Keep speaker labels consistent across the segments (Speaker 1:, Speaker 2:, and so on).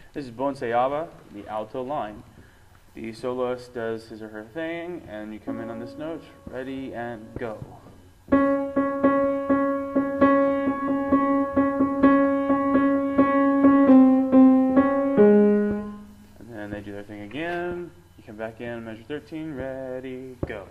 Speaker 1: This is Bonse Aba, the alto line. The soloist does his or her thing, and you come in on this note. Ready and go. And then they do their thing again. You come back in, measure 13, ready, go.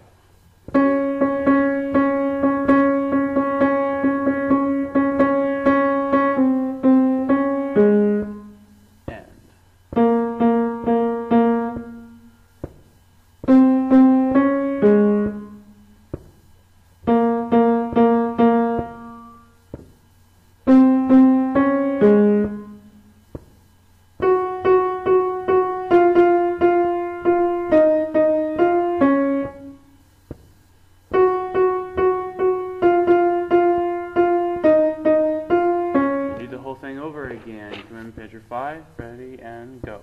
Speaker 1: Thing over again. You come in, measure 5, ready, and go.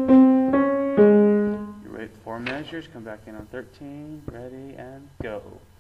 Speaker 1: You wait 4 measures, come back in on 13, ready, and go.